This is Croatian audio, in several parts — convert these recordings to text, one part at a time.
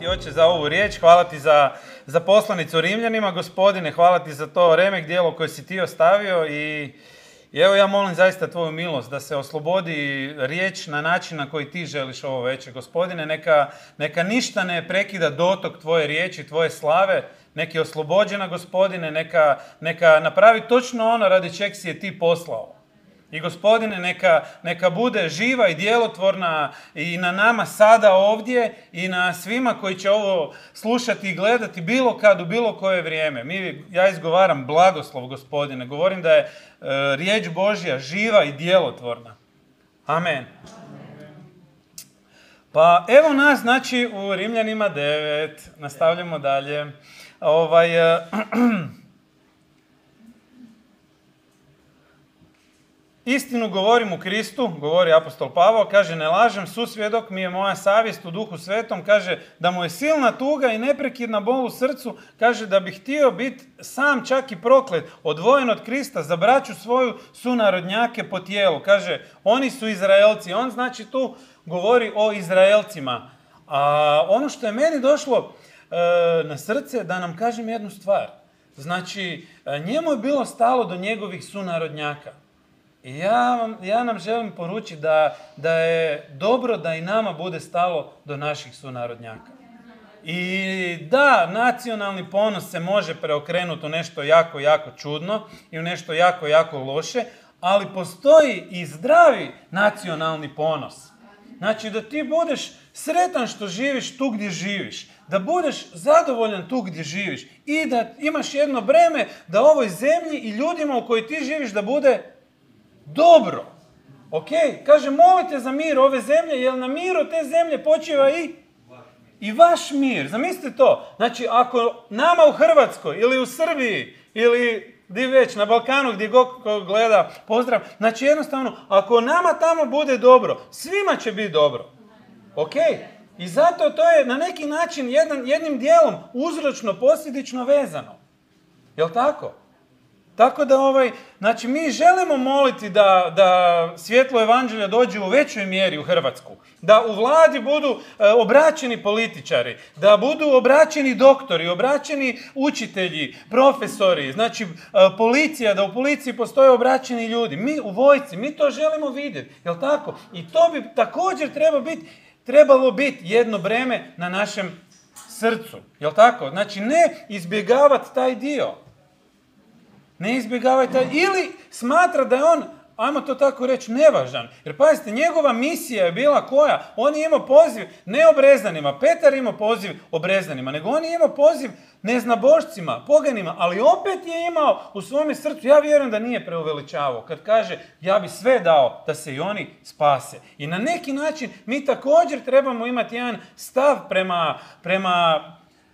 ti, Oče, za ovu riječ, hvala ti za poslanicu Rimljanima, Gospodine, hvala ti za to remek djelo koje si ti ostavio i evo ja molim zaista tvoju milost da se oslobodi riječ na način na koji ti želiš ovo večer. Gospodine, neka ništa ne prekida dotok tvoje riječi, tvoje slave, neki oslobođena, Gospodine, neka napravi točno ono radi čeg si je ti poslao. I Gospodine, neka bude živa i djelotvorna i na nama sada ovdje i na svima koji će ovo slušati i gledati bilo kad, u bilo koje vrijeme. Ja izgovaram blagoslov, Gospodine. Govorim da je riječ Božja živa i djelotvorna. Amen. Pa evo nas, znači, u Rimljanima 9. Nastavljamo dalje. Istinu govorim u Kristu, govori apostol Pavao, kaže, ne lažem, susvjedok mi je moja savjest u Duhu Svetom, kaže da mu je silna tuga i neprekidna bol u srcu, kaže da bi htio biti sam čak i proklet, odvojen od Krista, za braću svoju sunarodnjake po tijelu. Kaže, oni su Izraelci, on znači tu govori o Izraelcima. A ono što je meni došlo na srce, da nam kažem jednu stvar. Znači, njemu je bilo stalo do njegovih sunarodnjaka. I ja nam želim poručiti da je dobro da i nama bude stalo do naših sunarodnjaka. I da, nacionalni ponos se može preokrenuti u nešto jako, jako čudno i u nešto jako, jako loše, ali postoji i zdravi nacionalni ponos. Znači da ti budeš sretan što živiš tu gdje živiš, da budeš zadovoljan tu gdje živiš i da imaš jedno breme da ovoj zemlji i ljudima u kojoj ti živiš da bude dobro. Ok? Kaže, molite za mir ove zemlje, jer na miru te zemlje počiva i vaš mir. Zamislite to. Znači, ako nama u Hrvatskoj ili u Srbiji ili gdje već, na Balkanu, gdje god gleda, pozdrav. Znači, jednostavno, ako nama tamo bude dobro, svima će biti dobro. Ok? I zato to je na neki način jednim dijelom uzročno, posljedično vezano. Jel' tako? Tako da znači mi želimo moliti da svjetlo evanđelja dođe u većoj mjeri u Hrvatsku. Da u vladi budu obraćeni političari, da budu obraćeni doktori, obraćeni učitelji, profesori, znači policija, da u policiji postoje obraćeni ljudi. Mi u vojsci, mi to želimo vidjeti. Jel' tako? I to bi također trebalo biti jedno breme na našem srcu. Jel' tako? Znači ne izbjegavati taj dio. Ne izbjegavajte, ili smatra da je on, ajmo to tako reći, nevažan. Jer pazite, njegova misija je bila koja? On je imao poziv ne obrezanima, Petar je imao poziv obrezanima, nego on je imao poziv neznabošcima, poganima, ali opet je imao u svome srcu, ja vjerujem da nije preuveličavao, kad kaže ja bi sve dao da se i oni spase. I na neki način mi također trebamo imati jedan stav prema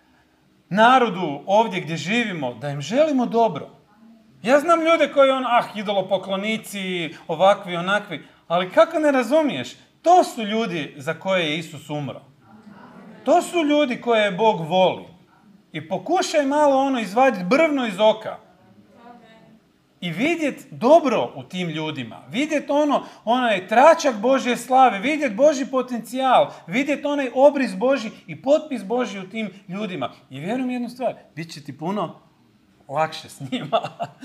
narodu ovdje gdje živimo, da im želimo dobro. Ja znam ljude koji idolopoklonici, ovakvi, onakvi, ali kako ne razumiješ? To su ljudi za koje je Isus umro. To su ljudi koje Bog voli. I pokušaj malo izvaditi brvno iz oka. I vidjeti dobro u tim ljudima. Vidjeti onaj tračak Božje slave, vidjeti Božji potencijal, vidjeti onaj obris Božji i potpis Božji u tim ljudima. I vjerujem jednu stvar, bit će ti puno lakše s njima.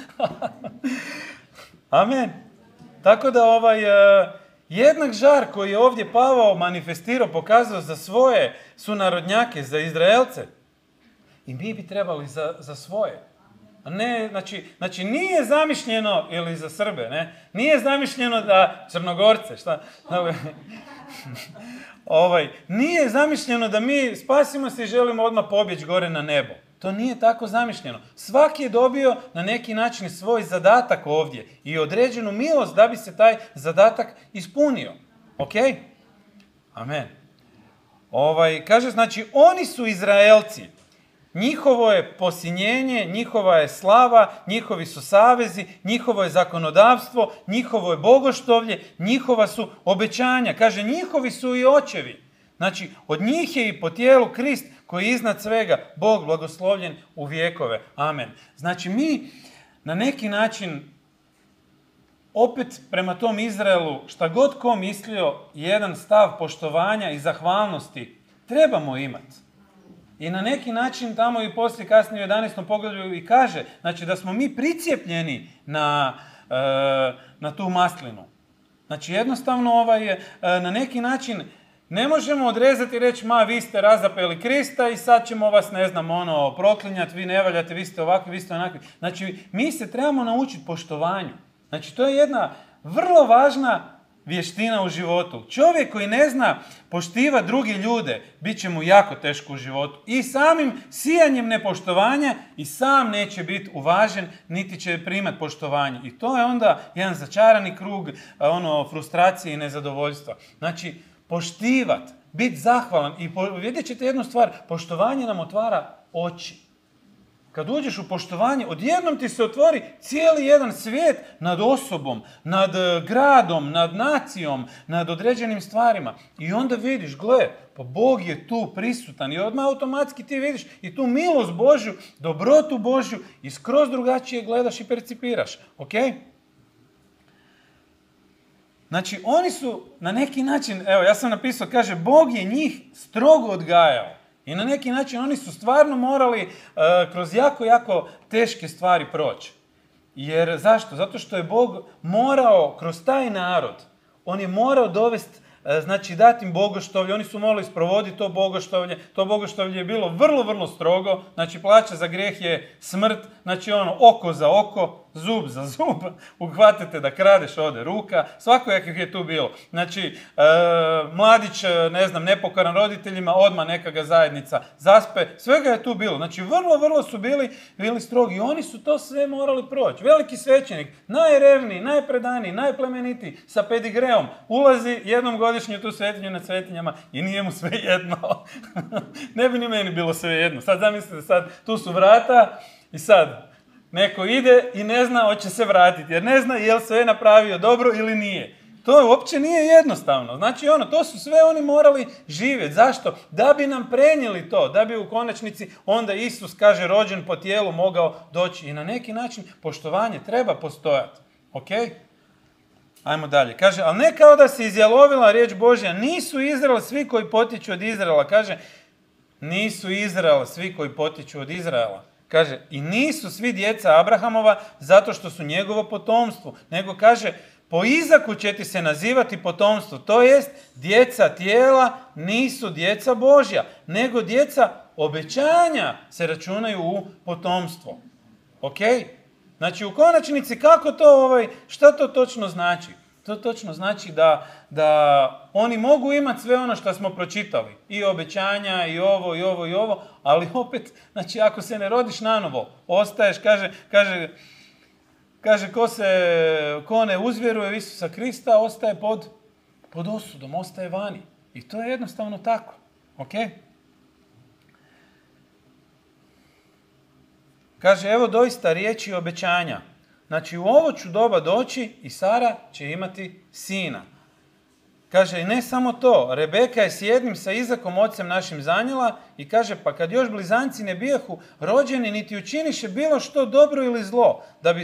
Amen. Tako da jednak žar koji je ovdje Pavao manifestirao, pokazao za svoje sunarodnjake, za Izraelce, i mi bi trebali za svoje. A ne, znači nije zamišljeno, ili za Srbe, ne? Nije zamišljeno da Crnogorce, šta? Nije zamišljeno da mi spasimo se i želimo odmah pobjeći gore na nebo. To nije tako zamišljeno. Svaki je dobio na neki način svoj zadatak ovdje i određenu milost da bi se taj zadatak ispunio. Ok? Amen. Kaže, znači, oni su Izraelci. Njihovo je posinjenje, njihova je slava, njihovi su savezi, njihovo je zakonodavstvo, njihovo je bogoštovlje, njihova su obećanja. Kaže, njihovi su i očevi. Znači, od njih je i po tijelu Krist koji je iznad svega, Bog blagoslovljen u vjekove. Amen. Znači, mi na neki način opet prema tom Izraelu, šta god ko mislio, jedan stav poštovanja i zahvalnosti trebamo imati. I na neki način tamo i poslije kasnije u 11. poglavlju i kaže, znači da smo mi pricijepljeni na tu maslinu. Znači jednostavno na neki način ne možemo odrezati i reći, vi ste razapeli Krista i sad ćemo vas, proklinjati, vi ne valjate, vi ste ovakvi, vi ste onakvi. Znači, mi se trebamo naučiti poštovanju. Znači, to je jedna vrlo važna vještina u životu. Čovjek koji ne zna poštivati druge ljude, bit će mu jako teško u životu. I samim sijanjem nepoštovanja i sam neće biti uvažen, niti će primati poštovanje. I to je onda jedan začarani krug frustracije i nezadovoljstva. Znači, poštivati, biti zahvalan i vidjet ćete jednu stvar, poštovanje nam otvara oči. Kad uđeš u poštovanje, odjednom ti se otvori cijeli jedan svijet nad osobom, nad gradom, nad nacijom, nad određenim stvarima. I onda vidiš, gle, pa Bog je tu prisutan i odmah automatski ti vidiš i tu milost Božju, dobrotu Božju i skroz drugačije gledaš i percipiraš. Ok? Znači, oni su na neki način, evo, ja sam napisao, kaže, Bog je njih strogo odgajao. I na neki način oni su stvarno morali kroz jako, jako teške stvari proći. Jer zašto? Zato što je Bog morao kroz taj narod, on je morao dovesti, znači dati im bogoštovlje, oni su morali sprovoditi to bogoštovlje. To bogoštovlje je bilo vrlo, vrlo strogo, znači plaća za grijeh je smrt, znači oko za oko, zub za zub, uhvatite da kradeš, ode ruka, svakojakih je tu bilo. Znači, mladić, nepokoran roditeljima, odmah neka ga zajednica zaspe, svega je tu bilo. Znači, vrlo, vrlo su bili strogi i oni su to sve morali proći. Veliki svećenik, najrevniji, najpredaniji, najplemenitiji, sa pedigreom, ulazi jednom godišnje u tu svetinju nad svetinjama i nije mu sve jedno. Ne bi ni meni bilo sve jedno. Sad zamislite, tu su vrata i sad neko ide i ne zna hoće se vratiti, jer ne zna je li sve napravio dobro ili nije. To uopće nije jednostavno. Znači to su sve oni morali živjeti. Zašto? Da bi nam prenijeli to, da bi u konačnici onda Isus, kaže, rođen po tijelu mogao doći. I na neki način poštovanje treba postojati. Ok? Ajmo dalje. Kaže, ali ne kao da se izjalovila riječ Božja, nisu Izrael svi koji potiču od Izraela. Kaže, nisu Izrael svi koji potiču od Izraela. Kaže, i nisu svi djeca Abrahamova zato što su njegovo potomstvo, nego kaže, po Izaku će ti se nazivati potomstvo, to jest djeca tijela nisu djeca Božja, nego djeca obećanja se računaju u potomstvo. Ok? Znači, u konačnici, kako to, šta to točno znači? To točno znači da oni mogu imati sve ono što smo pročitali. I obećanja, i ovo, ali opet, znači, ako se ne rodiš nanovo, ostaješ, kaže ko ne uzvjeruje u Isusa Krista, ostaje pod osudom, ostaje vani. I to je jednostavno tako. Ok? Kaže, evo doista riječi obećanja. Znači, u ovo ću doba doći i Sara će imati sina. Kaže, i ne samo to, Rebeka je s jednim, sa Izakom, ocem našim, zanijela i kaže, pa kad još blizanci ne bijahu rođeni, niti učiniše bilo što dobro ili zlo,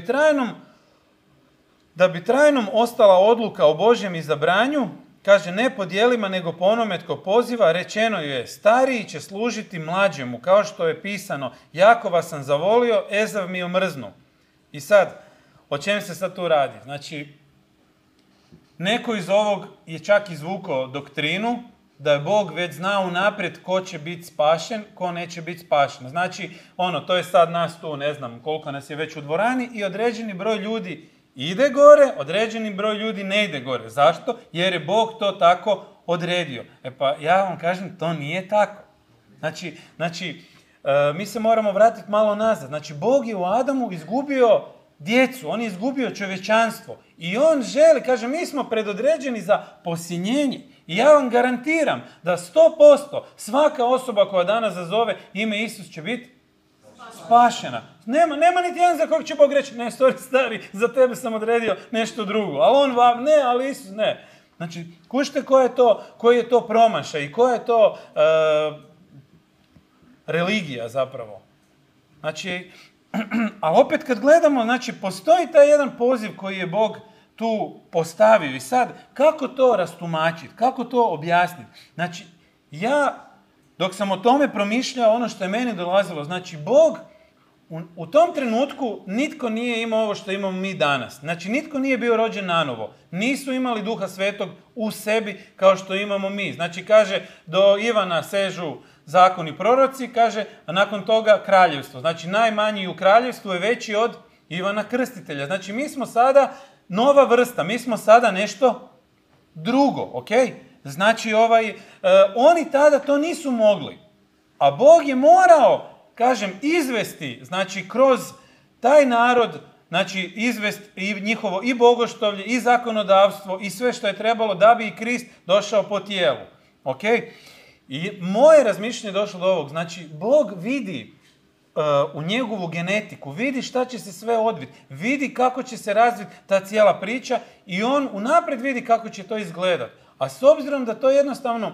da bi trajnom ostala odluka o Božjem izabranju, kaže, ne po djelima, nego po onome tko poziva, rečeno je, stariji će služiti mlađemu, kao što je pisano, Jakova sam zavolio, Ezav mi omrznu. I sad, o čem se sad tu radi? Znači, neko iz ovog je čak izvukao doktrinu da je Bog već znao unaprijed ko će biti spašen, ko neće biti spašen. Znači, to je sad nas tu, ne znam koliko nas je već u dvorani i određeni broj ljudi ide gore, određeni broj ljudi ne ide gore. Zašto? Jer je Bog to tako odredio. E pa ja vam kažem, to nije tako. Znači, mi se moramo vratiti malo nazad. Znači, Bog je u Adamu izgubio djecu, on je izgubio čovječanstvo i on želi, kaže, mi smo predodređeni za posjenjenje i ja vam garantiram da 100% svaka osoba koja danas zazove ime Isus će biti spašena. Nema niti jedan za kog će Bog reći, ne, stari, za tebe sam odredio nešto drugo, ali on vam, ne, ali Isus, ne. Znači, kužite koji je to promašaj i koja je to religija zapravo. Znači, a opet kad gledamo, znači, postoji taj jedan poziv koji je Bog tu postavio i sad, kako to rastumačiti, kako to objasniti? Znači, ja dok sam o tome promišljao, ono što je meni dolazilo, znači Bog u tom trenutku nitko nije imao ovo što imamo mi danas. Znači nitko nije bio rođen nanovo. Nisu imali Duha Svetog u sebi kao što imamo mi. Znači kaže do Ivana sežu zakon i proroci, kaže, a nakon toga kraljevstvo. Znači najmanji u kraljevstvu je veći od Ivana Krstitelja. Znači mi smo sada nova vrsta, mi smo sada nešto drugo, ok? Znači oni tada to nisu mogli. A Bog je morao, kažem, izvesti, znači kroz taj narod, znači izvest i njihovo i bogoštovlje, i zakonodavstvo, i sve što je trebalo da bi i Krist došao po tijelu. Ok? I moje razmišljanje je došlo do ovog. Znači, Bog vidi u njegovu genetiku, vidi šta će se sve odviti, vidi kako će se razviti ta cijela priča i on unaprijed vidi kako će to izgledati. A s obzirom da to jednostavno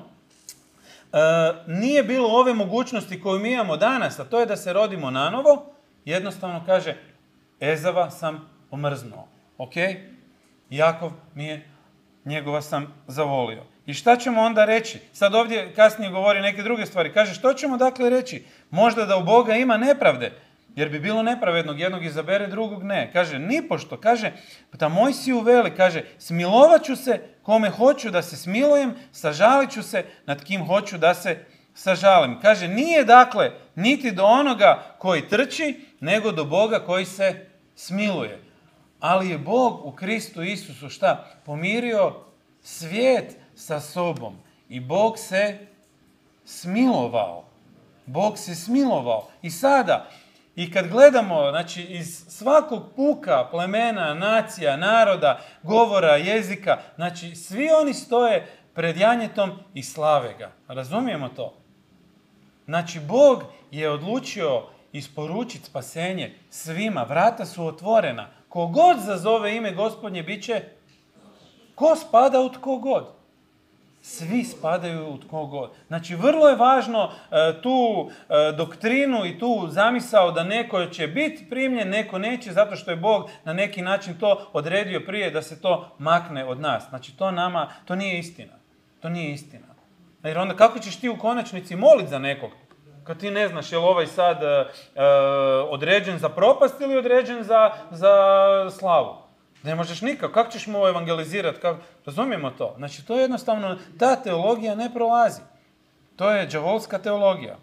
nije bilo ove mogućnosti koju mi imamo danas, a to je da se rodimo nanovo, jednostavno kaže, Ezava sam omrznuo. Ok? Jakov njegova sam zavolio. I šta ćemo onda reći? Sad ovdje kasnije govori neke druge stvari. Kaže, što ćemo dakle reći? Možda da u Boga ima nepravde, jer bi bilo nepravednog, jednog izabere, drugog ne. Kaže, nipošto, kaže, da Mojsiju veli, kaže, smilovat ću se kome hoću da se smilujem, sažalit ću se nad kim hoću da se sažalim. Kaže, nije dakle niti do onoga koji trči, nego do Boga koji se smiluje. Ali je Bog u Kristu Isusu šta? Pomirio svijet sa sobom. I Bog se smilovao. Bog se smilovao. I sada, i kad gledamo, znači, iz svakog puka, plemena, nacija, naroda, govora, jezika, znači, svi oni stoje pred janjetom i slave ga. Razumijemo to? Znači, Bog je odlučio isporučiti spasenje svima. Vrata su otvorena. Kogod zazove ime Gospodnje, bit će. Ko spada u tko god? Svi spadaju u tko god. Znači, vrlo je važno tu doktrinu i tu zamisao da neko će biti primljen, neko neće, zato što je Bog na neki način to odredio prije da se to makne od nas. Znači, to nije istina. To nije istina. Jer onda kako ćeš ti u konačnici moliti za nekog? Kad ti ne znaš je li ovaj sad određen za propast ili određen za slavu. Ne možeš nikako. Kako ćeš mu evangelizirati? Razumijemo to? Znači, to je jednostavno, ta teologija ne prolazi. To je đavolska teologija.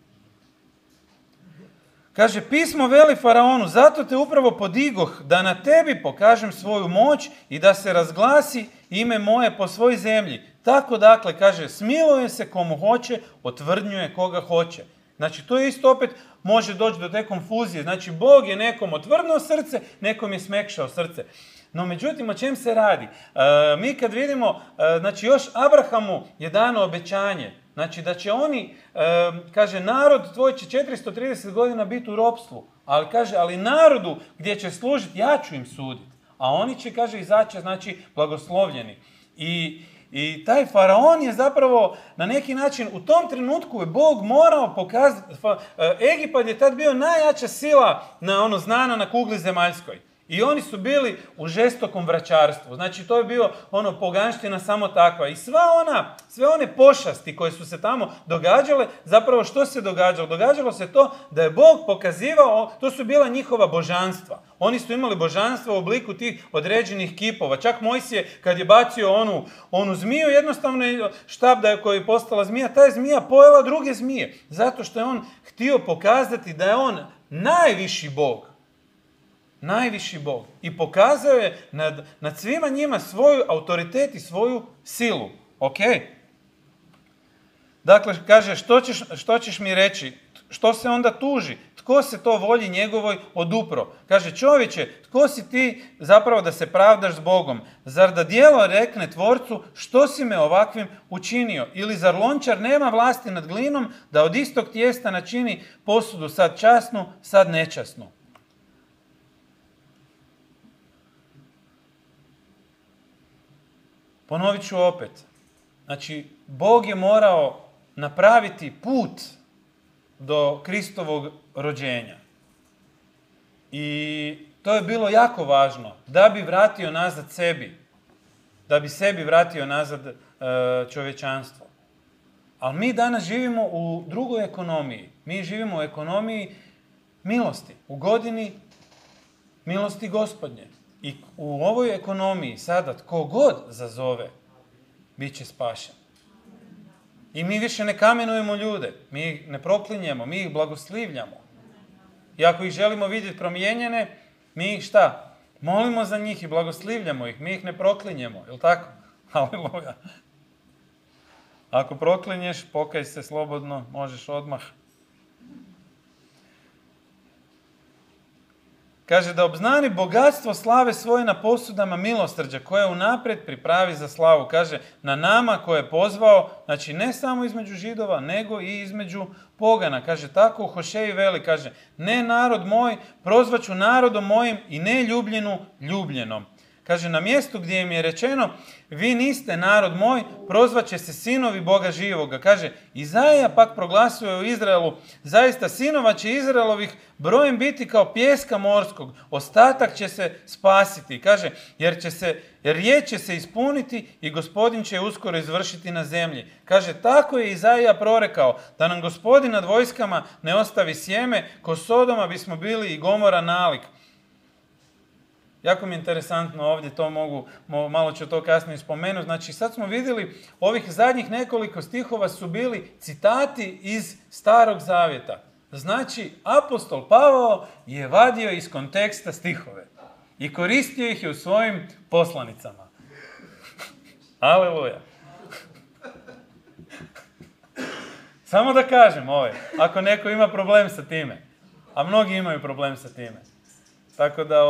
Kaže, pismo veli faraonu, zato te upravo podigoh, da na tebi pokažem svoju moć i da se razglasi ime moje po svoj zemlji. Tako dakle, kaže, smiluje se komu hoće, otvrdnjuje koga hoće. Znači, to je isto opet može doći do te konfuzije. Znači, Bog je nekom otvrdnuo srce, nekom je smekšao srce. No, međutim, o čem se radi? Mi kad vidimo, znači, još Abrahamu je dano obećanje. Znači, da će oni, kaže, narod tvoj će 430 godina biti u ropstvu. Ali, kaže, ali narodu gdje će služiti, ja ću im suditi. A oni će, kaže, izaći, znači, blagoslovljeni. I taj faraon je zapravo na neki način, u tom trenutku je Bog morao pokazati, Egipat je tad bio najjača sila znana na kugli zemaljskoj. I oni su bili u žestokom vraćarstvu. Znači, to je bio poganština samo takva. I sve one pošasti koje su se tamo događale, zapravo što se događalo? Događalo se to da je Bog pokazivao, to su bila njihova božanstva. Oni su imali božanstva u obliku tih određenih kipova. Čak Mojsije, kad je bacio onu zmiju, jednostavno je štab koja je postala zmija, ta je zmija pojela druge zmije. Zato što je on htio pokazati da je on najviši Bog. Najviši Bog. I pokazao je nad svima njima svoju autoritet i svoju silu. Ok? Dakle, kaže, što ćeš mi reći? Što se onda tuži? Tko se to volji njegovoj odupro? Kaže, čovječe, tko si ti zapravo da se pravdaš s Bogom? Zar da djelo rekne tvorcu, što si me ovakvim učinio? Ili zar lončar nema vlasti nad glinom da od istog tijesta načini posudu sad časnu, sad nečasnu? Ponovit ću opet. Znači, Bog je morao napraviti put do Kristovog rođenja. I to je bilo jako važno da bi vratio nazad sebi. Da bi sebi vratio nazad čovječanstvo. Ali mi danas živimo u drugoj ekonomiji. Mi živimo u ekonomiji milosti. U godini milosti Gospodnje. I u ovoj ekonomiji sada tko god zazove, bit će spašen. I mi više ne kamenujemo ljude. Mi ih ne proklinjemo, mi ih blagoslivljamo. I ako ih želimo vidjeti promijenjene, mi ih šta? Molimo za njih i blagoslivljamo ih. Mi ih ne proklinjemo. Jel' tako? Haleluja. Ako proklinješ, pokaj se slobodno, možeš odmah. Kaže da obznani bogatstvo slave svoje na posudama milosrđa koje unaprijed pripravi za slavu. Kaže na nama koje je pozvao, znači ne samo između Židova, nego i između pogana. Kaže tako u Hošeji veli, kaže ne narod moj, prozvaću narodom mojim i ne ljubljenu ljubljenom. Kaže na mjestu gdje im je rečeno vi niste narod moj, prozvat će se sinovi Boga živoga. Kaže Izaija pak proglasuje u Izraelu, zaista sinova će Izraelovih brojem biti kao pijeska morskog, ostatak će se spasiti. Kaže jer riječ će se ispuniti i Gospodin će uskoro izvršiti na zemlji. Kaže tako je Izaija prorekao da nam Gospodin nad vojskama ne ostavi sjeme, ko Sodoma bismo bili i Gomora nalik. Jako mi je interesantno ovdje, to malo ću to kasnije spomenuti. Znači, sad smo vidjeli, ovih zadnjih nekoliko stihova su bili citati iz Starog Zavjeta. Znači, apostol Pavao je vadio iz konteksta stihove i koristio ih je u svojim poslanicama. Aleluja. Samo da kažem ako neko ima problem sa time, a mnogi imaju problem sa time. Tako da,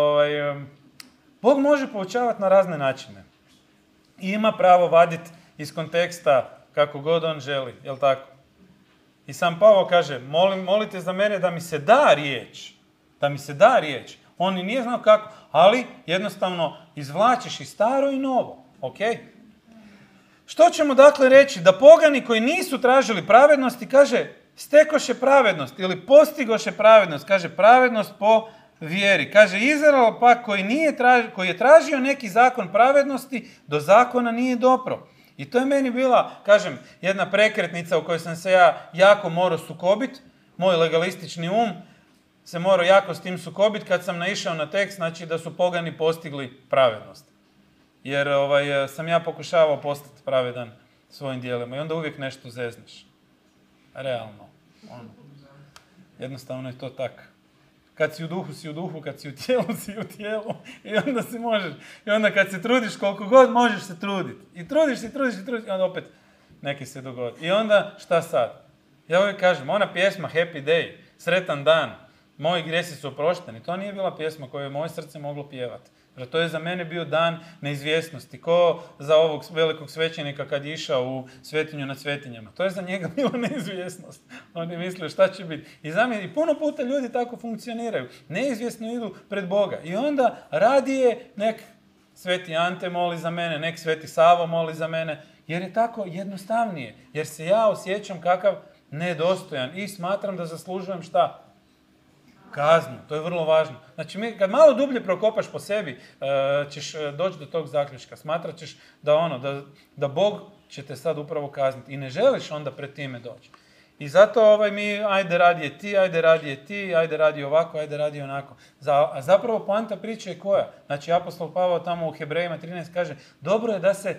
Bog može poučavati na razne načine. I ima pravo vaditi iz konteksta kako god on želi, jel tako? I sam Pavao kaže, molite za mene da mi se da riječ. Da mi se da riječ. On i nije znao kako, ali jednostavno izvlačiš i staro i novo. Ok? Što ćemo dakle reći? Da pogani koji nisu tražili pravednosti, kaže, stekoše pravednost ili postigoše pravednost. Kaže, pravednost po vjeri. Kaže, Izrael pak koji je tražio neki zakon pravednosti, do zakona nije dopro. I to je meni bila, kažem, jedna prekretnica u kojoj sam se ja jako morao sukobiti. Moj legalistični se morao jako s tim sukobiti kad sam naišao na tekst, znači da su pogani postigli pravednost. Jer sam ja pokušavao postati pravedan svojim djelima i onda uvijek nešto zezneš. Realno. Jednostavno je to tako. Kad si u duhu, si u duhu, kad si u tijelu, si u tijelu. I onda si možeš. I onda kad se trudiš, koliko god možeš se truditi. I trudiš, i onda opet neki se dogodi. I onda šta sad? Ja uvijek kažem, ona pjesma Happy Day, sretan dan, moji grijesi su oprošteni, to nije bila pjesma koju je moje srce moglo pjevati. Jer to je za mene bio dan neizvjesnosti. Ko za ovog velikog svećenika kad je išao u svetinju nad svetinjama. To je za njega bila neizvjesnost. On je mislio šta će biti. I puno puta ljudi tako funkcioniraju. Neizvjesno idu pred Boga. I onda radije nek sveti Ante moli za mene, nek sveti Savo moli za mene. Jer je tako jednostavnije. Jer se ja osjećam kakav nedostojan i smatram da zaslužujem šta? Kaznu, to je vrlo važno. Znači, kad malo dublje prokopaš po sebi, ćeš doći do tog zaključka. Smatrat ćeš da Bog će te sad upravo kazniti. I ne želiš onda pred time doći. I zato ajde radi ti, ajde radi ovako, ajde radi onako. A zapravo poanta priče je koja? Znači, apostol Pavao tamo u Hebrejima 13 kaže, dobro je da se,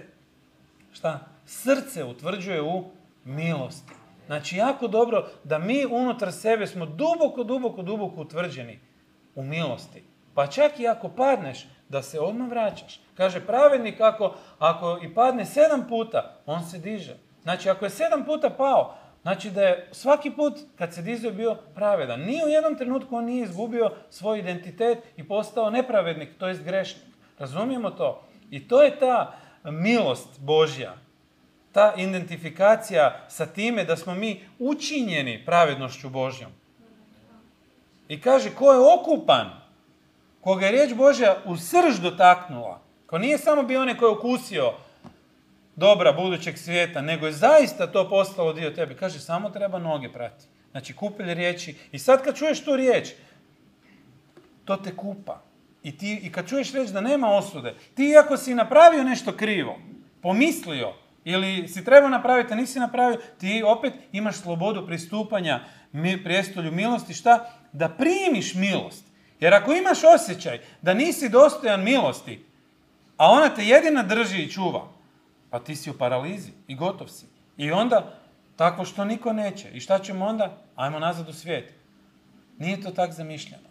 srce utvrđuje u milosti. Znači, jako dobro da mi unutar sebe smo duboko utvrđeni u milosti. Pa čak i ako padneš, da se odmah vraćaš. Kaže, pravednik ako i padne 7 puta, on se diže. Znači, ako je 7 puta pao, znači da je svaki put kad se dizao bio pravedan. Ni u jednom trenutku on nije izgubio svoj identitet i postao nepravednik, to jest grešnik. Razumijemo to? I to je ta milost Božja. Ta identifikacija sa time da smo mi učinjeni pravednošću Božjom. I kaže, ko je okupan, koga je riječ Božja u srž dotaknula, ko nije samo bio onaj koji je okusio dobra budućeg svijeta, nego je zaista to postalo dio tebe. Kaže, samo treba noge prati. Znači, kupelj riječi. I sad kad čuješ tu riječ, to te kupa. I kad čuješ reći da nema osude, ti ako si napravio nešto krivo, pomislio, ili si trebao napraviti, a nisi napravio, ti opet imaš slobodu pristupanja prijestolju milosti, šta? Da primiš milost. Jer ako imaš osjećaj da nisi dostojan milosti, a ona te jedina drži i čuva, pa ti si u paralizi i gotov si. I onda, tako što niko neće. I šta ćemo onda? Ajmo nazad u svijet. Nije to tak zamišljeno.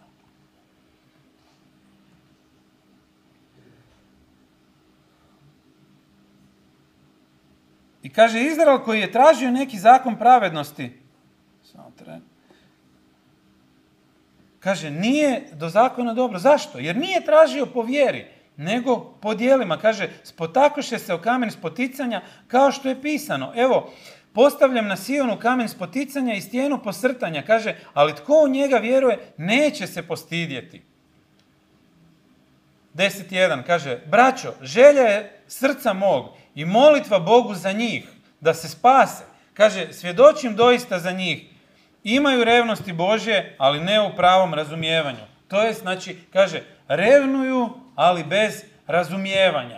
I kaže, Izrael koji je tražio neki zakon pravednosti, kaže, nije do zakona dobro. Zašto? Jer nije tražio po vjeri, nego po djelima. Kaže, spotakoše se o kamen spoticanja, kao što je pisano. Evo, postavljam na Sionu kamen spoticanja i stijenu posrtanja. Kaže, ali tko u njega vjeruje, neće se postidjeti. 10.1 kaže, braćo, želja je srca mog i molitva Bogu za njih, da se spase. Kaže, svjedočim doista za njih. Imaju revnosti Božje, ali ne u pravom razumijevanju. To je, znači, kaže, revnuju, ali bez razumijevanja.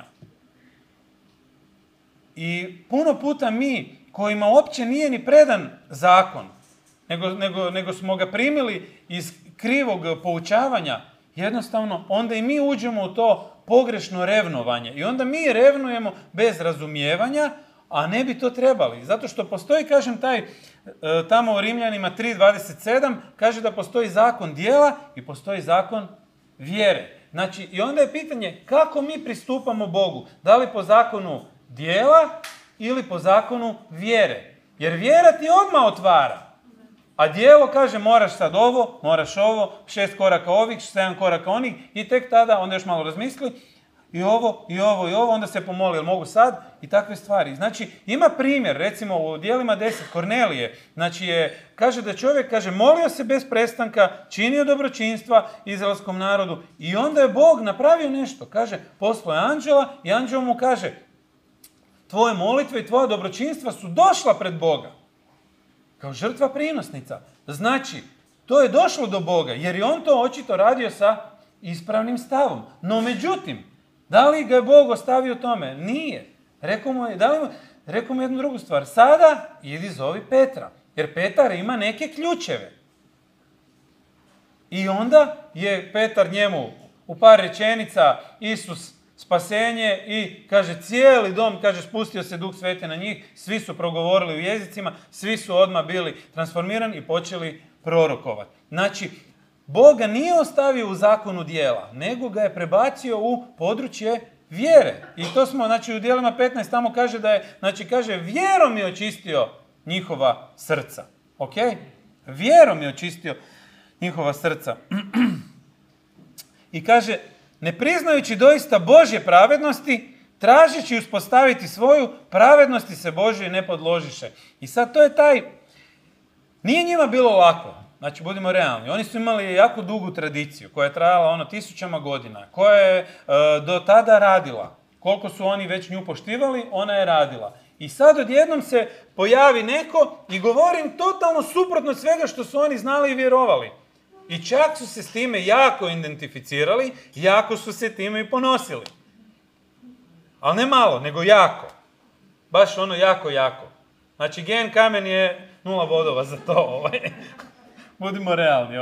I puno puta mi, kojima uopće nije ni predan zakon, nego smo ga primili iz krivog poučavanja, jednostavno, onda i mi uđemo u to pogrešno revnovanje. I onda mi revnujemo bez razumijevanja, a ne bi to trebali. Zato što postoji, kažem, tamo u Rimljanima 3.27, kaže da postoji zakon djela i postoji zakon vjere. Znači, i onda je pitanje kako mi pristupamo Bogu. Da li po zakonu djela ili po zakonu vjere. Jer vjera ti odmah otvara. A djelo kaže moraš sad ovo, moraš ovo, 6 koraka ovih, 7 koraka onih i tek tada onda još malo razmisli i ovo, onda se pomoli, jel mogu sad? I takve stvari. Znači, ima primjer, recimo u djelima 10, Kornelije, znači kaže da čovjek, molio se bez prestanka, činio dobročinstva izraelskom narodu i onda je Bog napravio nešto. Kaže, poslao je anđela i anđel mu kaže, tvoje molitve i tvoja dobročinstva su došla pred Boga. Kao žrtva prinosnica. Znači, to je došlo do Boga, jer je on to očito radio sa ispravnim stavom. No, međutim, da li ga je Bog ostavio tome? Nije. Rekao mu jednu drugu stvar. Sada idi zovi Petra, jer Petar ima neke ključeve. I onda je Petar njemu u par rečenica Isus spasenje i kaže cijeli dom, kaže spustio se Duh Sveti na njih, svi su progovorili u jezicima, svi su odmah bili transformirani i počeli prorokovati. Znači, Bog ga nije ostavio u zakonu djela, nego ga je prebacio u područje vjere. I to smo, znači u djelima 15 tamo kaže da je, znači kaže vjerom je očistio njihova srca. Ok? Vjerom je očistio njihova srca. I kaže, ne priznajući doista Božje pravednosti, tražeći uspostaviti svoju, pravednosti se Božje ne podložiše. I sad to je nije njima bilo lako, znači budimo realni. Oni su imali jako dugu tradiciju koja je trajala 1000 godina, koja je do tada radila. Koliko su oni već nju poštivali, ona je radila. I sad odjednom se pojavi neko i govori im totalno suprotno svega što su oni znali i vjerovali. I čak su se s time jako identificirali, jako su se time i ponosili. Ali ne malo, nego jako. Baš jako. Znači, gen kamen je 0 bodova za to. Budimo realni.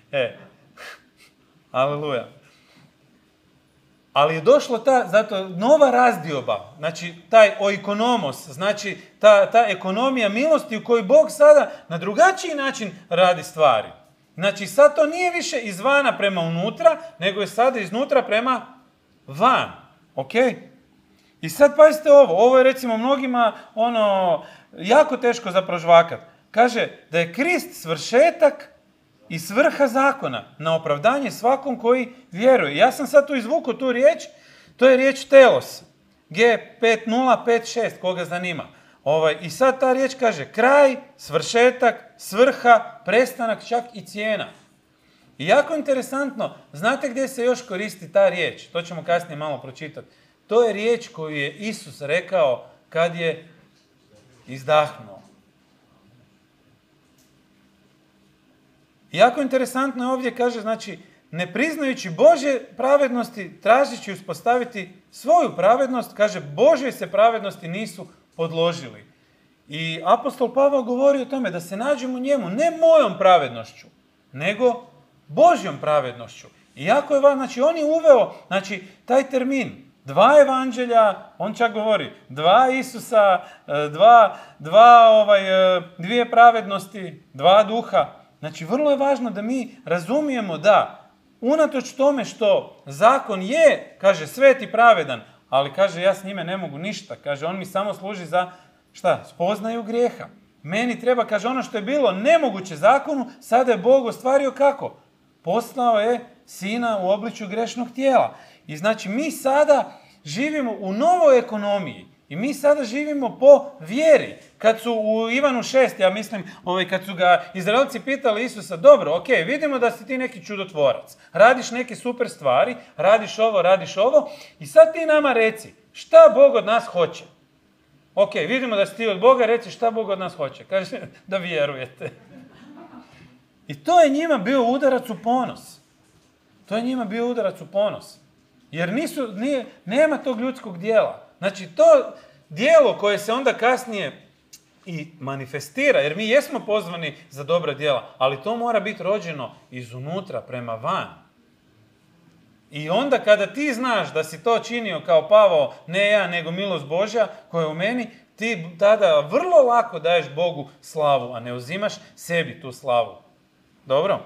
Aleluja. Ali je došla zato nova razdioba, znači taj oikonomos, znači ta ekonomija milosti u kojoj Bog sada na drugačiji način radi stvari. Znači sad to nije više izvana prema unutra, nego je sada iznutra prema van. Ok? I sad pazite ovo je recimo mnogima jako teško za prožvakat. Kaže da je Krist svršetak i svrha zakona na opravdanje svakom koji vjeruje. Ja sam sad tu izvukao tu riječ, to je riječ telos. G5056, koga zanima. I sad ta riječ kaže kraj, svršetak, svrha, prestanak, čak i cijena. I jako interesantno, znate gdje se još koristi ta riječ? To ćemo kasnije malo pročitati. To je riječ koju je Isus rekao kad je izdahnuo. Jako interesantno je ovdje kaže, znači, ne priznajući Božje pravednosti, tražeći uspostaviti svoju pravednost, kaže, Božje se pravednosti nisu odložili. I apostol Pavao govori o tome da se nađemo u njemu ne mojom pravednošću, nego Božjom pravednošću. I jako je važno, znači on je uveo, znači taj termin, 2 evanđelja, on čak govori, 2 Isusa, 2 pravednosti, 2 duha. Znači vrlo je važno da mi razumijemo da unatoč tome što zakon je, kaže, svet i pravedan, ali kaže ja s njime ne mogu ništa, kaže on mi samo služi za, šta, spoznaju grijeha. Meni treba, kaže, ono što je bilo nemoguće zakonu, sada je Bog ostvario kako? Poslao je sina u obličju grešnog tijela. I znači mi sada živimo u novoj ekonomiji i mi sada živimo po vjeri. Kad su u Ivanu 6, ja mislim, kad su ga Izraelci pitali Isusa, dobro, ok, vidimo da si ti neki čudotvorac, radiš neke super stvari, radiš ovo i sad ti nama reci, šta Bog od nas hoće? Ok, vidimo da si ti od Boga, reci šta Bog od nas hoće. Kaže da vjerujete. I to je njima bio udarac u ponos. Jer nema tog ljudskog dijela. Znači to dijelo koje se onda kasnije i manifestira, jer mi jesmo pozvani za dobra djela, ali to mora biti rođeno izunutra prema van. I onda kada ti znaš da si to činio kao Pavao, ne ja, nego milost Božja koja je u meni, ti tada vrlo lako daješ Bogu slavu, a ne uzimaš sebi tu slavu. Dobro?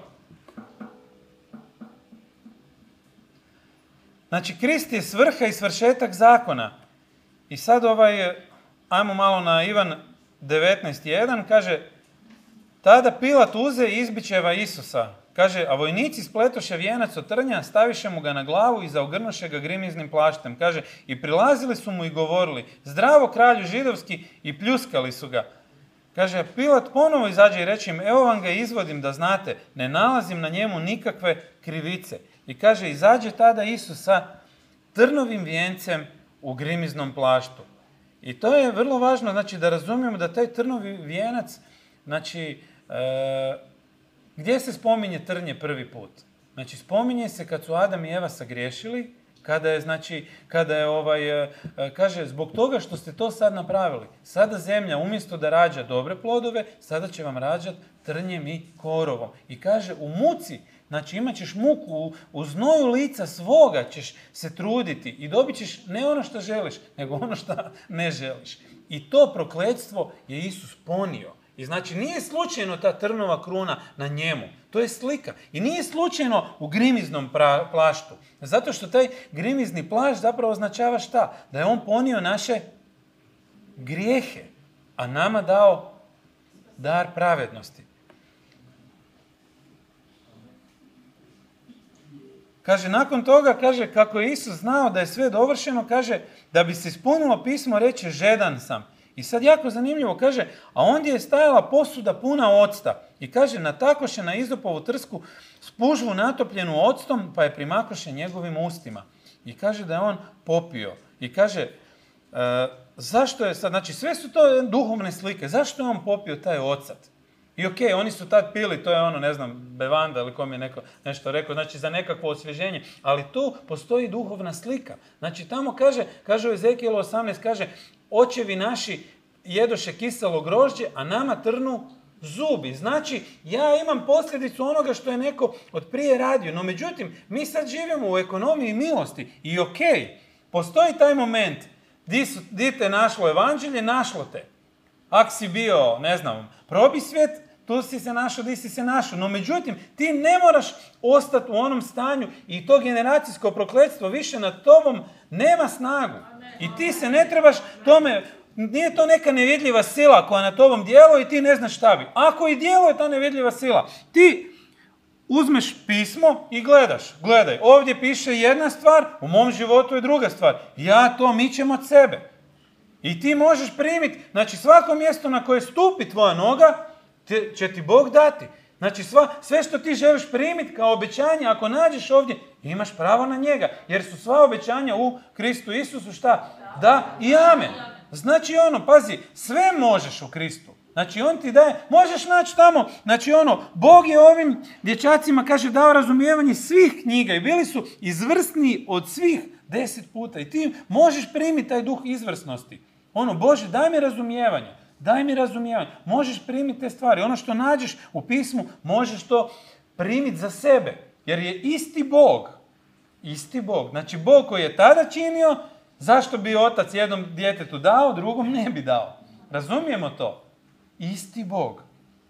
Znači, Krist je svrha i svršetak zakona. I sad ajmo malo na Ivan 19.1, kaže, tada Pilat uze i izbičeva Isusa. Kaže, a vojnici spletoše vijenac od trnja, staviše mu ga na glavu i zaogrnuše ga grimiznim plaštem. Kaže, i prilazili su mu i govorili, zdravo kralju židovski, i pljuskali su ga. Kaže, Pilat ponovo izađe i reče im, evo vam ga izvodim da znate, ne nalazim na njemu nikakve krivice. I kaže, izađe tada Isus sa trnovim vijencem u grimiznom plaštu. I to je vrlo važno, znači, da razumijemo da taj trnovi vijenac, znači, gdje se spominje trnje prvi put? Znači, spominje se kad su Adam i Eva sagriješili, kaže, zbog toga što ste to sad napravili, sada zemlja umjesto da rađa dobre plodove, sada će vam rađati trnjem i korovom. I kaže, u muci, znači imat ćeš muku, u znoju lica svoga ćeš se truditi i dobit ćeš ne ono što želiš, nego ono što ne želiš. I to prokletstvo je Isus ponio. I znači nije slučajno ta trnova kruna na njemu. To je slika. I nije slučajno u grimiznom plaštu. Zato što taj grimizni plašt zapravo označava šta? Da je on ponio naše grijehe, a nama dao dar pravednosti. Kaže, nakon toga, kaže, kako je Isus znao da je sve dovršeno, kaže, da bi se ispunilo pismo, reče, žedan sam. I sad jako zanimljivo, kaže, a ondje je stajala posuda puna octa. I kaže, natakoše na izopovu trsku spužvu natopljenu octom, pa je primakoše njegovim ustima. I kaže da je on popio. I kaže, zašto je sad, znači sve su to duhovne slike, zašto je on popio taj ocat? I okej, oni su tad pili, to je ono, ne znam, bevanda ili kom je neko nešto rekao, znači za nekakvo osvježenje, ali tu postoji duhovna slika. Znači tamo kaže u Ezekijelu 18, kaže, očevi naši jedoše kiselo grožđe, a nama trnu zubi. Znači, ja imam posljedicu onoga što je neko od prije radio. No, međutim, mi sad živimo u ekonomiji milosti i postoji taj moment di te našlo evanđelje, našlo te. Ako si bio, ne znam, probisvjet, tu si se našao, di si se našao. No, međutim, ti ne moraš ostati u onom stanju i to generacijsko prokletstvo više nad tobom nema snagu. I ti se ne trebaš tome, nije to neka nevidljiva sila koja na tobom djeluje i ti ne znaš šta bi. Ako i djeluje ta nevidljiva sila, ti uzmeš pismo i gledaj, ovdje piše jedna stvar, u mom životu je druga stvar. Ja to mičem od sebe. I ti možeš primiti, znači svako mjesto na koje stupi tvoja noga, će ti Bog dati. Znači sve što ti želiš primiti kao obećanje, ako nađeš ovdje, imaš pravo na njega. Jer su sva obećanja u Kristu Isusu šta? Da i amen. Znači pazi, sve možeš u Kristu. Znači on ti daje, možeš naći tamo, znači Bog je ovim dječacima, kaže, dao razumijevanje svih knjiga i bili su izvrsni od svih 10 puta. I ti možeš primiti taj duh izvrsnosti. Ono, Bože, daj mi razumijevanje. Daj mi razumijevanje. Možeš primiti te stvari. Ono što nađeš u pismu, možeš to primiti za sebe. Jer je isti Bog. Isti Bog. Znači, Bog koji je tada činio, zašto bi otac jednom djetetu dao, drugom ne bi dao. Razumijemo to? Isti Bog.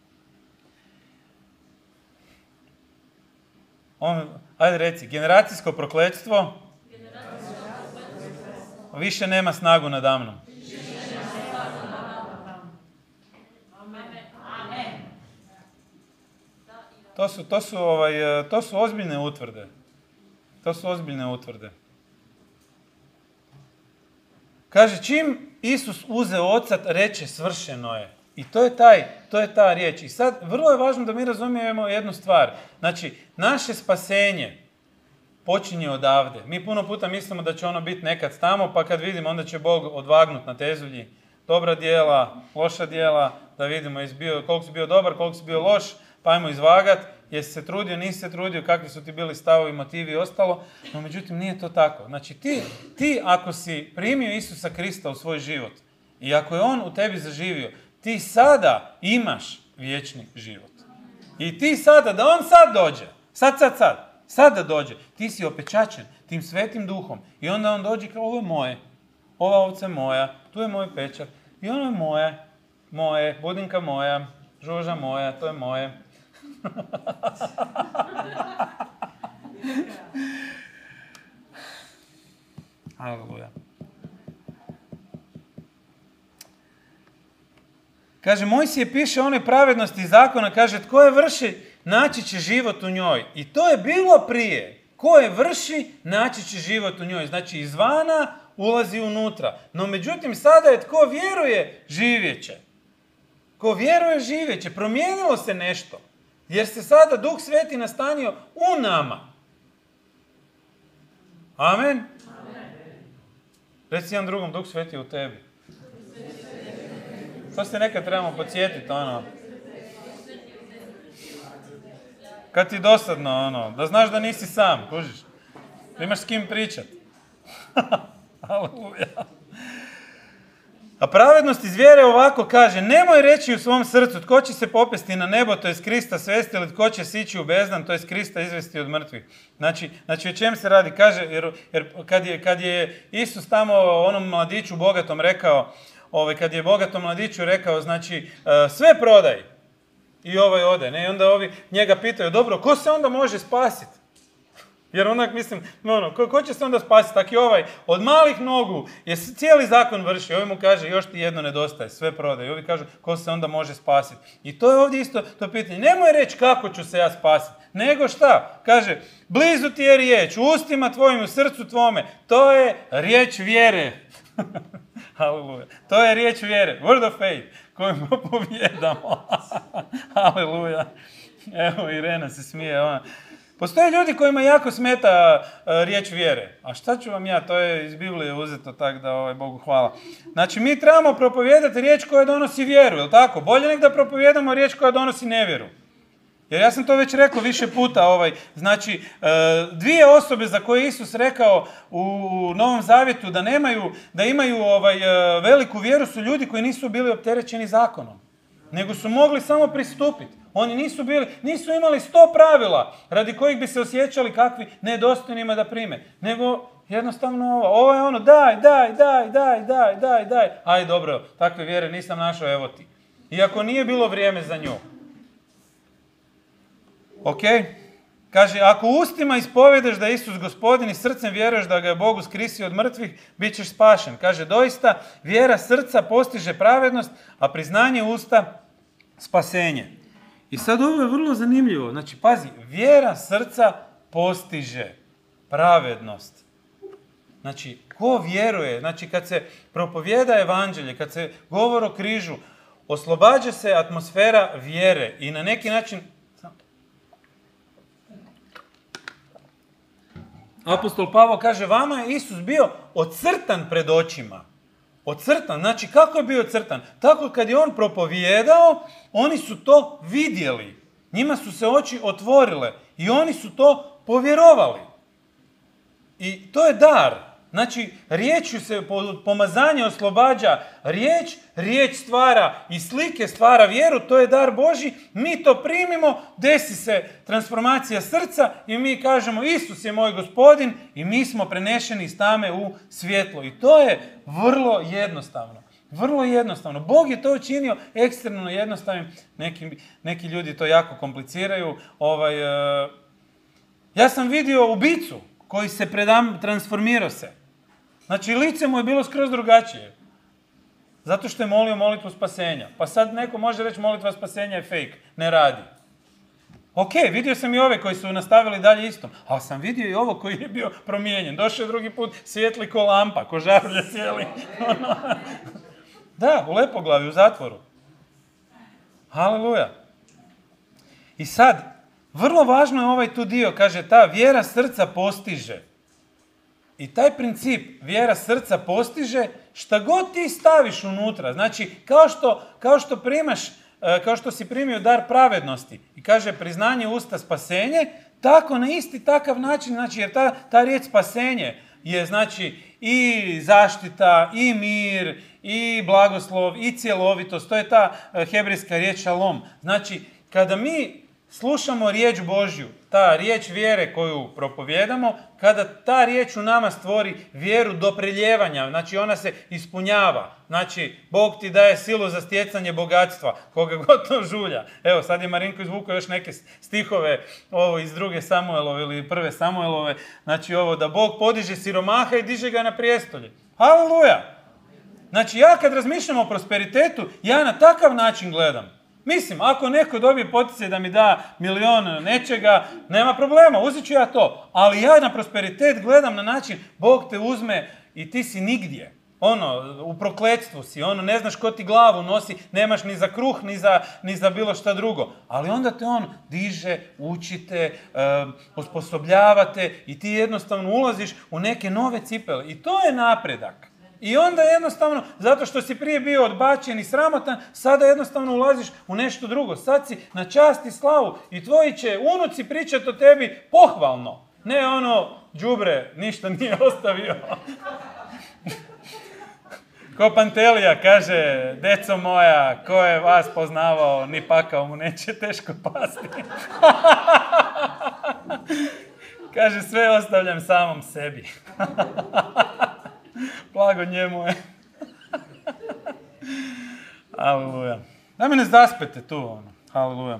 Ajde reci, generacijsko prokletstvo više nema snagu nadamnom. To su ozbiljne utvrde. To su ozbiljne utvrde. Kaže, čim Isus uzeo oca, reče svršeno je. I to je ta riječ. I sad, vrlo je važno da mi razumijemo jednu stvar. Znači, naše spasenje počinje odavde. Mi puno puta mislimo da će ono biti nekad tamo, pa kad vidimo, onda će Bog odvagnuti na tezulji dobra djela, loša djela, da vidimo koliko si bio dobar, koliko si bio loš, pa ajmo izvagat, jesi se trudio, nisi se trudio, kakvi su ti bili stavovi, motivi i ostalo, no međutim nije to tako. Znači ti ako si primio Isusa Krista u svoj život i ako je On u tebi zaživio, ti sada imaš vječni život. I ti sada, da On sad dođe, sad da dođe, ti si opečačen tim Svetim Duhom i onda On dođe kao, ovo je moje, ova ovca je moja, tu je moj pečat i ono je moje, budinka moja, žuža moja, to je moje. Aleluja. Kaže, Mojsije piše o onoj pravednosti zakona, kaže, tko je vrši, naći će život u njoj. I to je bilo prije. Ko je vrši, naći će život u njoj. Znači, izvana ulazi unutra. No, međutim, sada je tko vjeruje, živjet će. Ko vjeruje, živjet će. Promijenilo se nešto. Jer se sada Duh Sveti nastanio u nama. Amen? Reci jedan drugom, Duh Sveti je u tebi. To se nekad trebamo podsjetiti, ono. Kad ti dosadno, ono, da znaš da nisi sam, kužiš. Da imaš s kim pričat. Aleluja. A pravednost iz vjere ovako kaže, nemoj reći u svom srcu, tko će se popesti na nebo, to je Krista svesti, ili tko će sići u bezdan, to je Krista izvesti od mrtvih. Znači o čem se radi? Kaže, jer kad je Isus tamo onom mladiću bogatom rekao, kad je bogatom mladiću rekao, znači, sve prodaj. I ovaj ode, ne? I onda ovi njega pitaju, dobro, ko se onda može spasiti? Jer onak, mislim, ko će se onda spasiti? Tako i ovaj, od malih nogu je cijeli zakon vršio. Ovi mu kaže, još ti jedno nedostaje, sve prodaj. I ovi kažu, ko se onda može spasiti? I to je ovdje isto to pitanje. Nemoj reći kako ću se ja spasiti, nego šta? Kaže, blizu ti je riječ, u ustima tvojim, u srcu tvome. To je riječ vjere. Haleluja. To je riječ vjere. Word of faith. Kojim propovjedamo. Haleluja. Evo, Irena se smije. Ona. Postoje ljudi kojima jako smeta riječ vjere. A šta ću vam ja? To je iz Biblije uzeto, tako da Bogu hvala. Znači, mi trebamo propovijedati riječ koja donosi vjeru, je li tako? Bolje nek da propovijedamo riječ koja donosi nevjeru. Jer ja sam to već rekao više puta. Znači, dvije osobe za koje Isus rekao u Novom Zavjetu da imaju veliku vjeru su ljudi koji nisu bili opterećeni zakonom. Nego su mogli samo pristupiti. Oni nisu imali 100 pravila radi kojih bi se osjećali kakvi nedostojnima da prime. Nego jednostavno ovo je ono, daj. Aj dobro, takve vjere nisam našao, evo ti. Iako nije bilo vrijeme za nju. Ok? Kaže, ako ustima ispovjedeš da je Isus Gospodin i srcem vjeruješ da ga je Bog uskrisio od mrtvih, bit ćeš spašen. Kaže, doista, vjera srca postiže pravednost, a priznanje usta spasenje. I sad ovo je vrlo zanimljivo. Znači, pazi, vjera srca postiže pravednost. Znači, ko vjeruje, znači kad se propovijeda evanđelje, kad se govori o križu, oslobađa se atmosfera vjere i na neki način apostol Pavao kaže, vama je Isus bio ocrtan pred očima. Ocrtan, znači kako je bio ocrtan? Tako kad je on propovijedao, oni su to vidjeli. Njima su se oči otvorile i oni su to povjerovali. I to je dar. Znači, riječju se pomazanje oslobađa riječ stvara i slike stvara vjeru, to je dar Božji, mi to primimo, desi se transformacija srca i mi kažemo Isus je moj gospodin i mi smo prenešeni iz tame u svjetlo. I to je vrlo jednostavno. Vrlo jednostavno. Bog je to učinio ekstremno jednostavnim, neki ljudi to jako kompliciraju. Ja sam vidio ubicu koji se transformirao se. Znači, lice mu je bilo skroz drugačije. Zato što je molio molitvu spasenja. Pa sad neko može reći molitva spasenja je fake, ne radi. Ok, vidio sam i ove koji su nastavili dalje istom, ali sam vidio i ovo koji je bio promijenjen. Došao je drugi put svijetli ko lampa, ko žarulja cijeli. Da, u Lepoglavi, u zatvoru. Haleluja. I sad, vrlo važno je ovaj tu dio, kaže, ta vjera srca postiže. I taj princip vjera srca postiže šta god ti staviš unutra. Znači, kao što si primio dar pravednosti i kaže priznanje usta spasenje, tako na isti takav način, znači, jer ta riječ spasenje je znači i zaštita, i mir, i blagoslov, i cjelovitost. To je ta hebrejska riječ šalom. Znači, kada mi slušamo riječ Božju, ta riječ vjere koju propovijedamo, kada ta riječ u nama stvori vjeru do preljevanja, znači ona se ispunjava. Znači, Bog ti daje silu za stjecanje bogatstva, koga god to žulja. Evo, sad je Marinko izvukao još neke stihove iz 2. Samuelove ili 1. Samuelove. Znači, da Bog podiže siromaha i diže ga na prijestolje. Haleluja! Znači, ja kad razmišljam o prosperitetu, ja na takav način gledam. Mislim, ako neko dobije poticaj da mi da 1.000.000 nečega, nema problema, uzet ću ja to. Ali ja na prosperitet gledam na način, Bog te uzme i ti si nigdje. U prokletstvu si, ne znaš ko ti glavu nosi, nemaš ni za kruh, ni za bilo šta drugo. Ali onda te on diže, učite, osposobljavate i ti jednostavno ulaziš u neke nove cipele. I to je napredak. I onda jednostavno, zato što si prije bio odbačen i sramotan, sada jednostavno ulaziš u nešto drugo. Sad si na čast i slavu i tvoji će unuci pričati o tebi pohvalno. Ne đubre, ništa nije ostavio. Ko Pantelija kaže, deco moja, ko je vas poznavao, ni pakao mu neće teško pasti. Kaže, sve ostavljam samom sebi. Blago njemu je. Haleluja. Da me ne zaspete tu. Haleluja.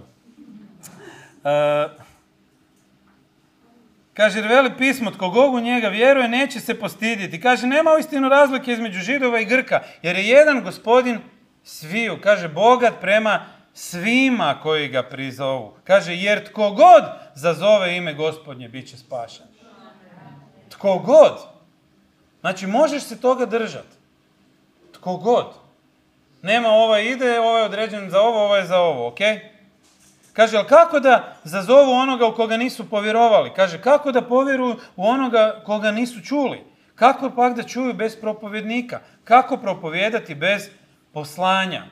Kaže, jer veli pismo, tko god u njega vjeruje, neće se postidjeti. Kaže, nema uistinu razlike između Židova i Grka, jer je jedan gospodin sviju. Kaže, bogat prema svima koji ga prizovu. Kaže, jer tko god zazove ime Gospodnje, bit će spašen. Tko god. Znači, možeš se toga držati. Tko god. Nema ovaj ide, ovaj je određen za ovo, ovaj je za ovo, ok? Kaže, ali kako da zazovu onoga u koga nisu povjerovali? Kaže, kako da povjeruju u onoga koga nisu čuli? Kako pak da čuju bez propovjednika? Kako propovijedati bez poslanja?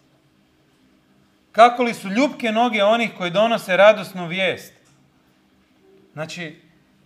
Kako li su ljupke noge onih koji donose radosnu vijest? Znači,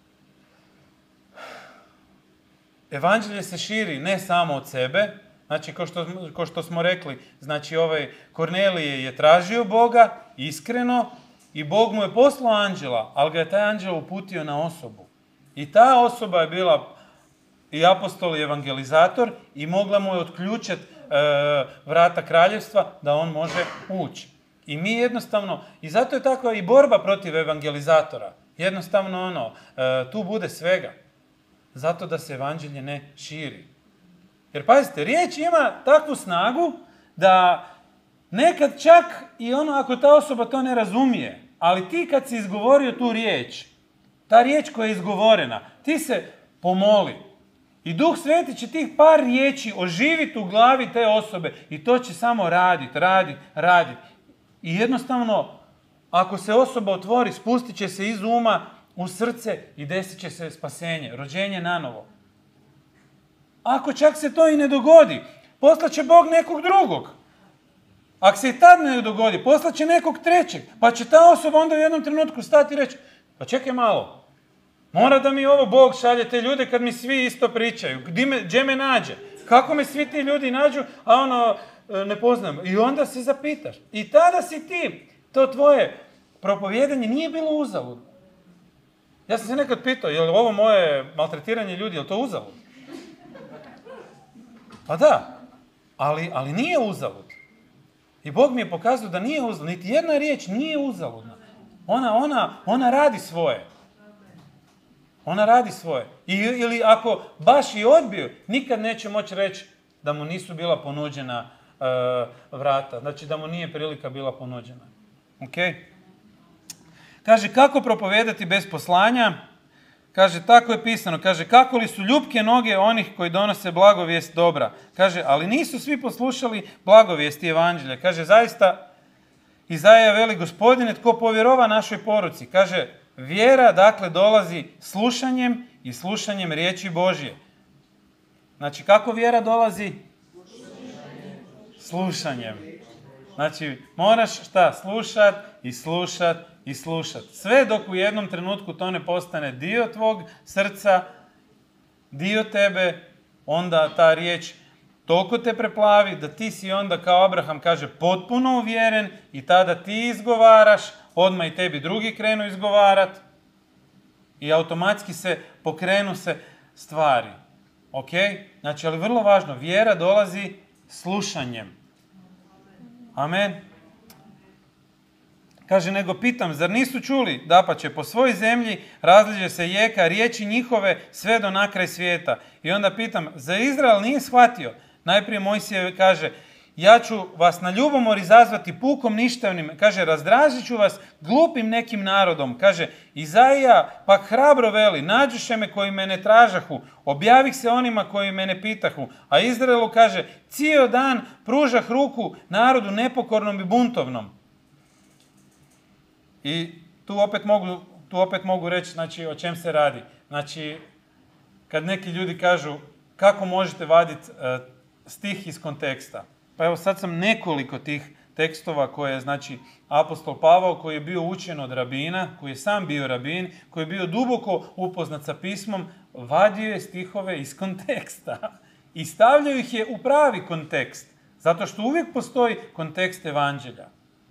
evanđelje se širi ne samo od sebe, znači kao što smo rekli, znači Kornelije je tražio Boga iskreno i Bog mu je poslao anđela, ali ga je taj anđel uputio na osobu. I ta osoba je bila i apostol i evangelizator i mogla mu je otključati vrata kraljevstva da on može ući. I mi jednostavno, i zato je takva i borba protiv evangelizatora. Jednostavno tu bude svega. Zato da se evanđelje ne širi. Jer pazite, riječ ima takvu snagu da nekad čak i ako ta osoba to ne razumije, ali ti kad si izgovorio tu riječ, ta riječ koja je izgovorena, ti se pomoli. I Duh Sveti će tih par riječi oživiti u glavi te osobe i to će samo raditi. I jednostavno, ako se osoba otvori, spustit će se iz uma u srce i desit će se spasenje, rođenje nanovo. Ako čak se to i ne dogodi, poslaće Bog nekog drugog. Ako se i tad ne dogodi, poslaće nekog trećeg, pa će ta osoba onda u jednom trenutku stati i reći, pa čekaj malo, Mora da mi ovo Bog šalje te ljude kad mi svi isto pričaju. Gdje me nađe? Kako me svi ti ljudi nađu, a ne poznam. I onda se zapitaš. I tada si ti, to tvoje propovijedanje nije bilo uzaludno. Ja sam se nekad pitao, je li ovo moje maltretiranje ljudi, je li to uzalud? Pa da, ali nije uzalud. I Bog mi je pokazao da nije uzalud. Niti jedna riječ nije uzaludna. Ona radi svoje. Ona radi svoje. Ili ako baš i odbiju, nikad neće moći reći da mu nisu bila ponuđena vrata. Znači da mu nije prilika bila ponuđena. Ok? Kaže, kako propovijedati bez poslanja? Kaže, tako je pisano. Kaže, kako li su ljupke noge onih koji donose blagovijest dobra? Kaže, ali nisu svi poslušali blagovijesti evanđelja. Kaže, zaista, Izaija veli, Gospodine, tko povjerova našoj poruci? Kaže, vjera, dakle, dolazi slušanjem i slušanjem riječi Božje. Znači, kako vjera dolazi? Slušanjem. Znači, moraš šta? Slušat i slušat i slušat. Sve dok u jednom trenutku to ne postane dio tvog srca, dio tebe, onda ta riječ toliko te preplavi da ti si onda, kao Abraham kaže, potpuno uvjeren i tada ti izgovaraš, odmah i tebi drugi krenu izgovarat i automatski se pokrenu se stvari. Ok? Znači, ali vrlo važno, vjera dolazi slušanjem. Amen. Kaže, nego pitam, zar nisu čuli, dapače, po svoj zemlji razliže se jeka, riječi njihove sve do nakraj svijeta. I onda pitam, za Izrael nije shvatio? Najprije Mojsije kaže, ja ću vas na ljubomor izazvati pukom ništavnim. Kaže, razdražit ću vas glupim nekim narodom. Kaže, Izaija pak hrabro veli, nađuše me koji me ne tražahu, objavih se onima koji me ne pitahu. A Izraelu kaže, cijel dan pružah ruku narodu nepokornom i buntovnom. I tu opet mogu reći, znači, o čem se radi. Znači, kad neki ljudi kažu, kako možete vaditi stih iz konteksta? Pa evo, sad sam nekoliko tih tekstova koje je, znači, apostol Pavao, koji je bio učen od rabina, koji je sam bio rabin, koji je bio duboko upoznat sa pismom, vadio je stihove iz konteksta i stavljaju ih je u pravi kontekst, zato što uvijek postoji kontekst evanđelja.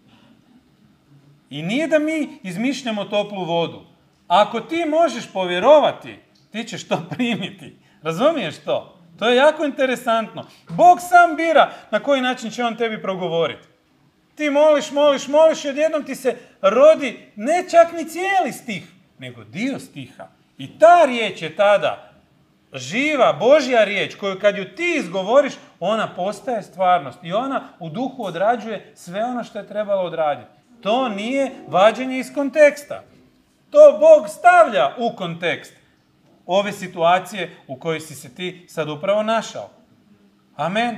I nije da mi izmišljamo toplu vodu. Ako ti možeš povjerovati, ti ćeš to primiti. Razumiješ to? To je jako interesantno. Bog sam bira na koji način će on tebi progovoriti. Ti moliš i odjednom ti se rodi ne čak ni cijeli stih, nego dio stiha. I ta riječ je tada živa, Božja riječ, koju kad ju ti izgovoriš, ona postaje stvarnost. I ona u duhu odrađuje sve ono što je trebalo odraditi. To nije vađenje iz konteksta. To Bog stavlja u kontekst ove situacije u kojoj si se ti sad upravo našao. Amen.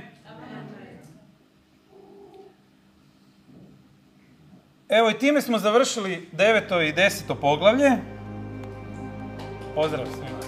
Evo i time smo završili 9. i 10. poglavlje. Pozdrav svima.